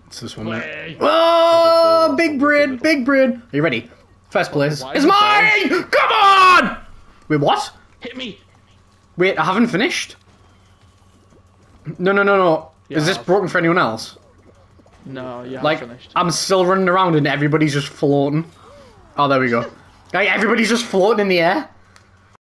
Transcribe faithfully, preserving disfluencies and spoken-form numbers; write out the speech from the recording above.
It's this one there. Way. Oh, big bread, big bread. Are you ready? First place Why is is it mine! Come on! Wait, what? Hit me. Wait, I haven't finished. No, no, no, no. Yeah, is this I've- broken for anyone else? No, you Like, haven't finished. I'm still running around and everybody's just floating. Oh, there we go. Like, everybody's just floating in the air.